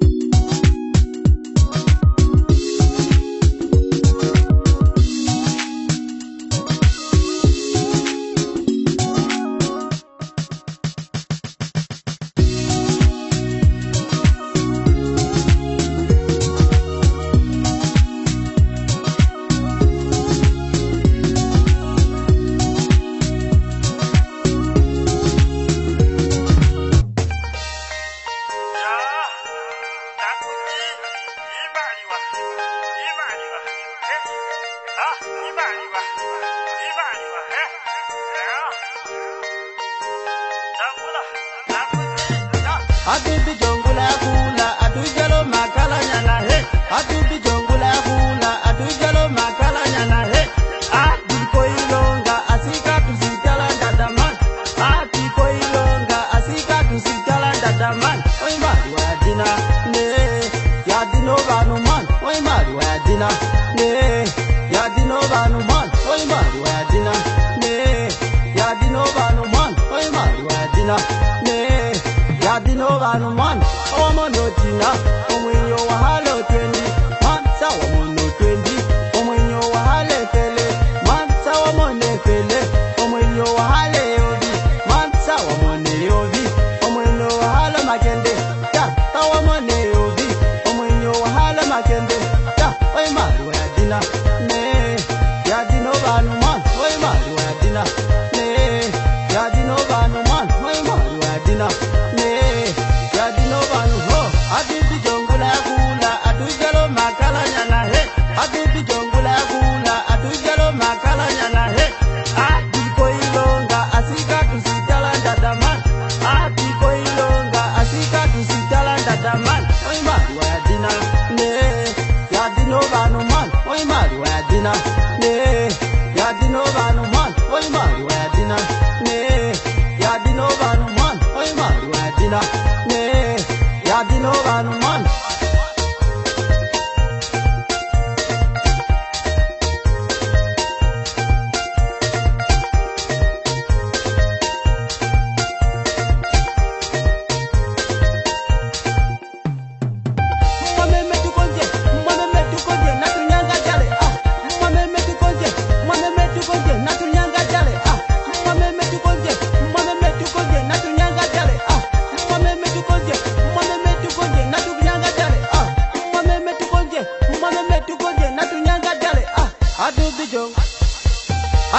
Adubi jongula kula adujalo makala nyana he Adubi jongula kula adujalo makala nyana he Ati koilonga asika tusitala dadaman Ati koilonga asika tusitala dadaman Oi mari wa dina ne ya dino banu man Oi mari wa dina ne ya dino banu man Oi mari wa dina ne ya dino banu man Oi mari wa dina ne Yadino vanu man, omo no tina, omo yo wahalo twenty, man sa omo no twenty, omo yo wahale fele, man sa omo ne fele, omo yo wahale yovi, man sa omo ne yovi, omo yo wahalo makende, ya sa omo ne yovi, omo yo wahalo makende, ya oi mari wa yadina, ne yadino vanu man, oi mari wa yadina, ne yadino vanu man, oi mari wa yadina. Yadino banu ho, adidi jongo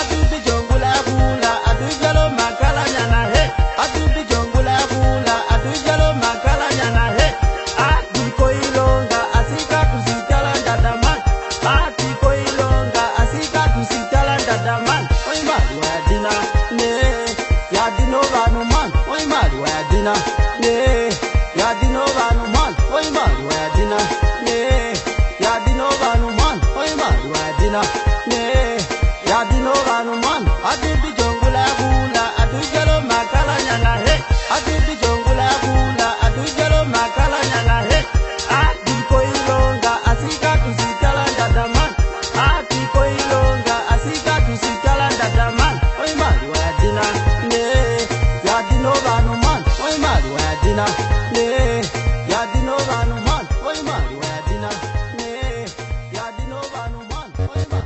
atubi jongula bula atujalo makala nyana he atubi jongula bula atujalo makala nyana he ati koilonga asika tusitala ndadaman ati koilonga asika tusitala ndadaman oi mali wa dina ne ya dino banu man oi mali wa dina ne ya dino banu man oi mali wa dina ne ya dino banu man oi mali wa dina ne ya dino banu man ati jongula bula atujalo makala nyana he ati jongula bula atujalo makala nyana he ati koilonga asika tusitala ndadaman ati koilonga asika tusitala ndadaman oi mali wa dina ne ya dino banu man oi mali wa dina ne ya dino banu man oi mali wa dina ne ya dino banu man oi mali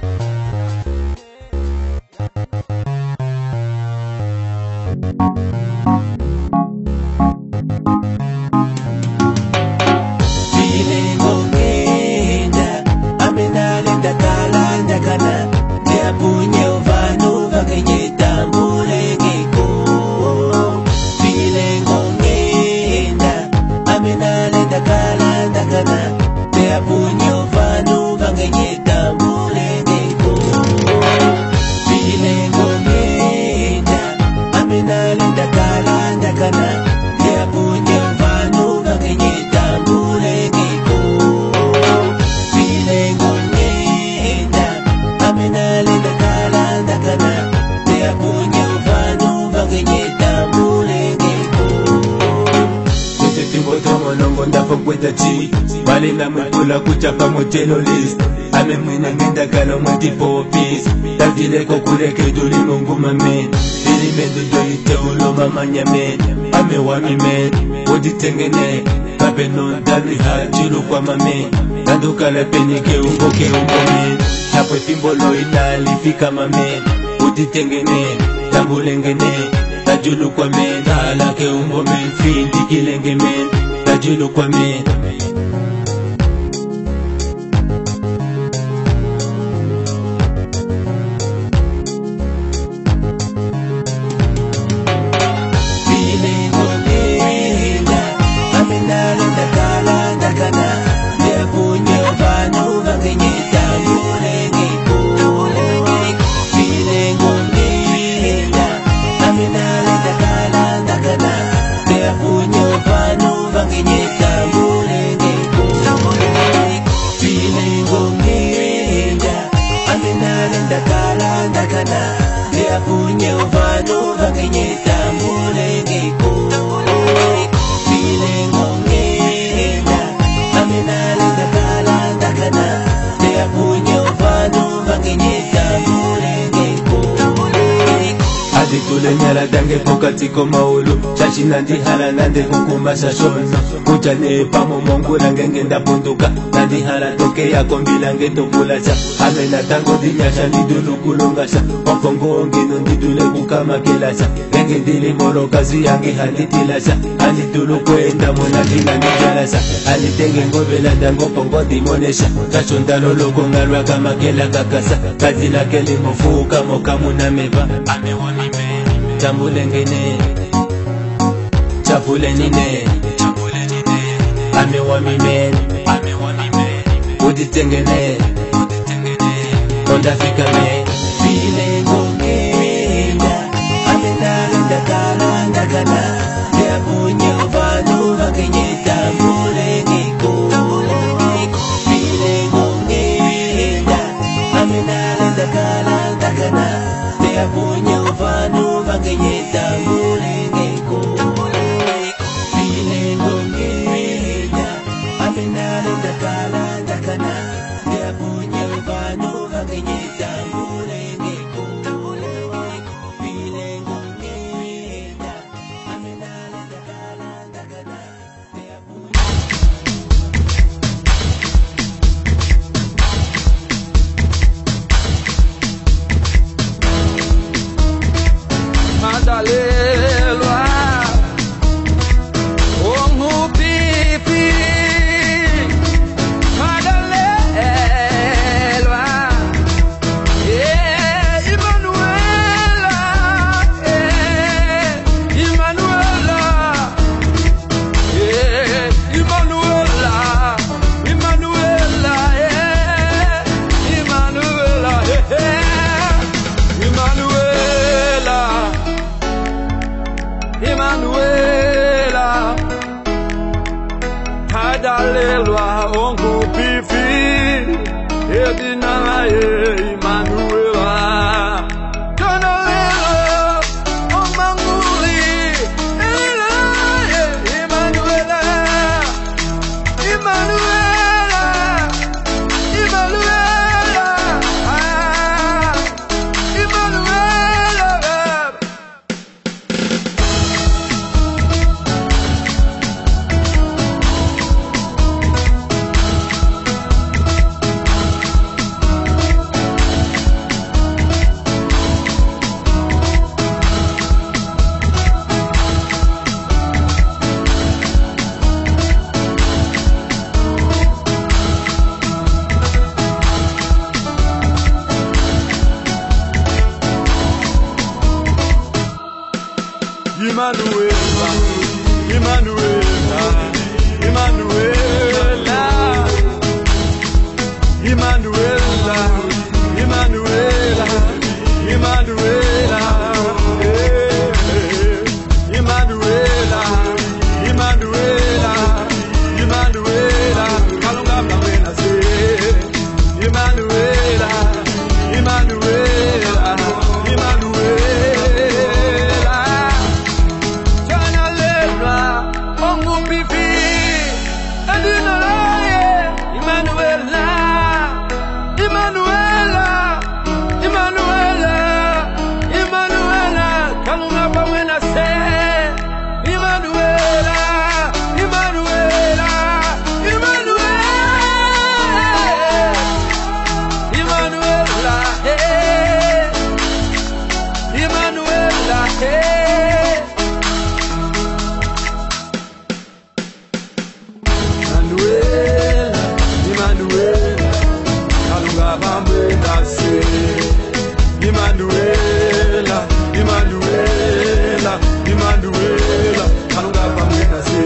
Vale na mwekula kuchapa motelo list Ame mwina ngenda kalo mweti popis Tavile kokureke duli mungu mamen Ili mendu doite ulo mama nyamen Ame wami men Odi tengene Kape non dali hajiru kwa mamen Nando kala penye ke ungo ke ungo men Hapo fimbolo inali fika mamen Odi tengene Tambulengene Tajulu kwa men Hala ke ungo men Findi kilenge men Tajulu kwa men Tule nyala dange pokati koma ulu Shashi nandi hala nande kukuma shashono Kucha ne pamo mongu lange ngenda punduka Nandi hala toke ya kombi lange tokulasha Hame na tango dinyasha nidulu kulungasha Wafongo onginu ndidule kukama kilasha Genge dili moro kazi yange handitilasha Handitulu kwenda mona dina nijalasha Handitenge ngobe landa ngopo ngodi monesha Kashondalo loko ngarwa kama kela kakasa Kazi la keli mufuka moka muna meva Ame wami me Tambulengene Chapulenine Ame wami men Udi tengene Konda fika me File ngongena Ame nalenda kala ndagana Dea punye uvanu Vakenye tambulengeko File ngongena Ame nalenda kala ndagana Dea punye uvanu Vakenye tambulengeko File ngongena Ame nalenda kala ndagana Dea punye uvanu Vakenye tambulengeko File ngongena Ame nalenda kala ndagana Dea punye Emmanuela, Emmanuela, Emmanuela, Emmanuela, Emmanuela, Emmanuela, eh, Emmanuela, Emmanuela, Emmanuela, kalunga bamena se, Emmanuela, Emmanuela, Emmanuela, Jana Lebra, Ongu Bibi, Adina Laye, Emmanuela, Emmanuela, Emmanuela, Emmanuela, kalunga bamena se, Emmanuela, Emmanuela, Emmanuela, Emmanuela, hey, Emmanuela, hey, Emmanuela, Emmanuela, kalunga bamena se, Emmanuela, Emmanuela, Emmanuela, kalunga bamena se,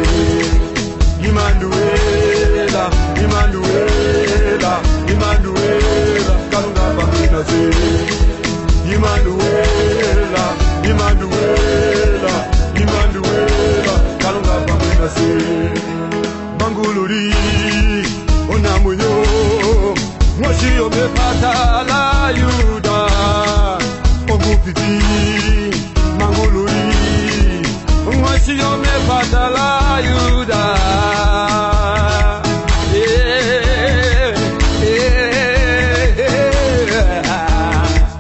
Emmanuela, Emmanuela, Emmanuela, kalunga bamena se, Emmanuela, Emmanuela, Emmanuela, kalunga bamena se, Manguluri, onamunyo, mwashi omepata la yuda, ogupiti, Manguluri, mwashi omepata la yuda. Yeah, yeah, yeah.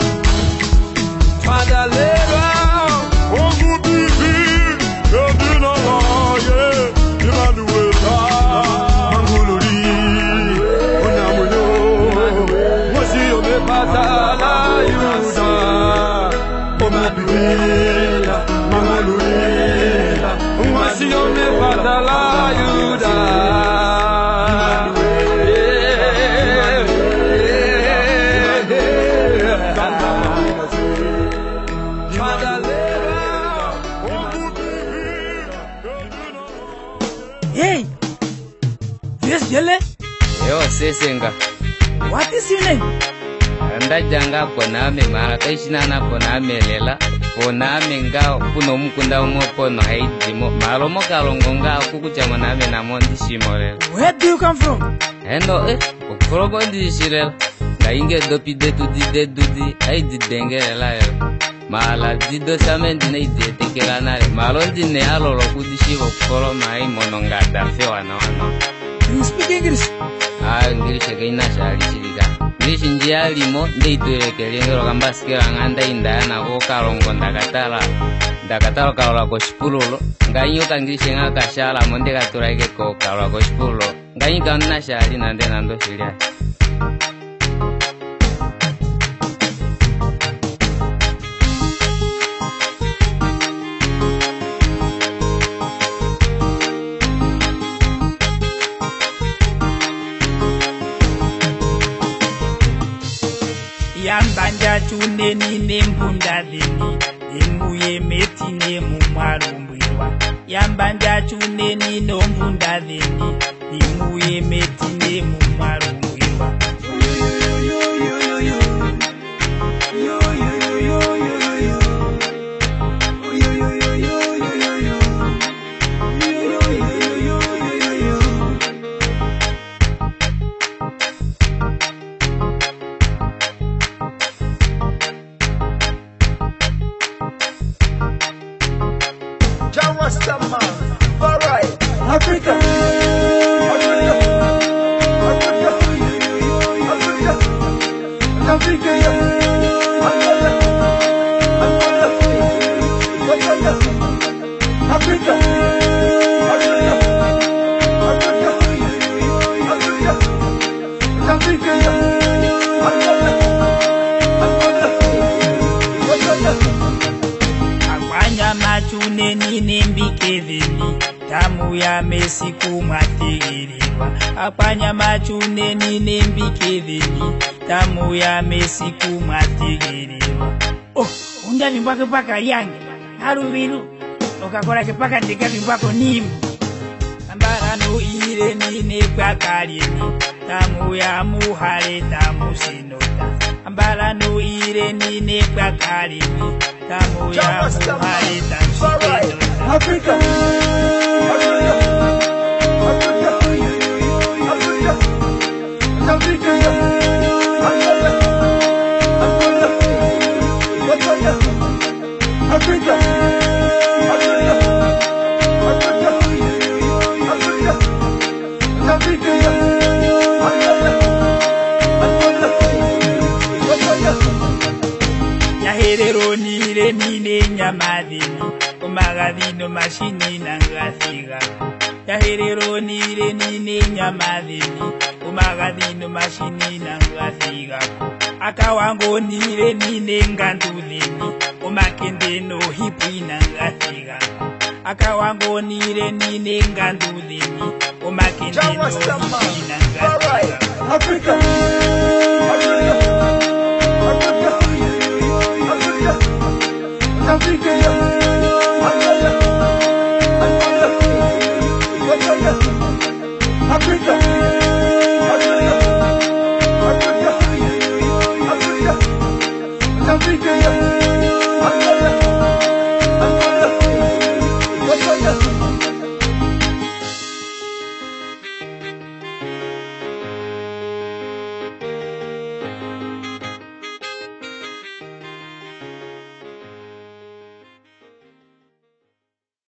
Twadalera, ogupiti, edina la ye, Emmanuela, Manguluri, onamunyo, mwashi omepata la yuda, omapipila, Mangulurila, mwashi omepata la yuda. Hey, yes, Jelle. Yo, Sesenga. What is your name? Anda janga poname mara kaishina na poname lela. Poname ngao puno mukunda umopono haidimo. Malomo kalongonga kukuchama name na mondi shimorela. Where do you come from? Endo eh, ukorogo ndi shirela. Nga inge dopi detu di dedu di haidi dengerela yo. Mala dido samendi na ide tekela nare. Malondi ne alolo kudishivo kukoro mai mononga dafe wana wana. You speak English? Ah, English kaina shali chiliga. English njia limo ndeitwele kelengero kamba sikela nganda inda na ko kalongo ndakatala. Ndakatala kalola ko shipululo. Nganyo ka English ngaka shala monde katuraike ko kalola ko shipululo. Nganyo ka nna shali nande nando shilia. Yambanja chune nine mbunda dhini Emuye meti ne mumarumbirwa Yambanja chune nine mbunda dhini Emuye meti ne mumarumbirwa Alright, Africa, Africa, Africa, Africa, Africa, Africa, Akwanya machune nine mbikeveni Tamu ya mesiku mategerewa Akwanya machune nine mbikeveni Tamu ya mesiku mategerewa Oh, unda vimbake paka yange Harubiru ukakora kipaka ndikavi kwako nimu ambarano ire nine kwakalini tamu ya muhale tamu sinota ambarano ire nine kwakalini tamu ya muhale tamu sinota Africa, Africa, Africa, Africa, Africa, Yaherero nire nine nyamadini umagadino mashini nangasiga Yaherero nire nine nyamadini umagadino mashini nangasiga Akawango nire nine ngandulini umakende no hipwi nangasiga Akawango nire nine ngandulini umakende no hipwi nangasiga Africa, Africa, Africa, Africa, Africa, Africa, Africa,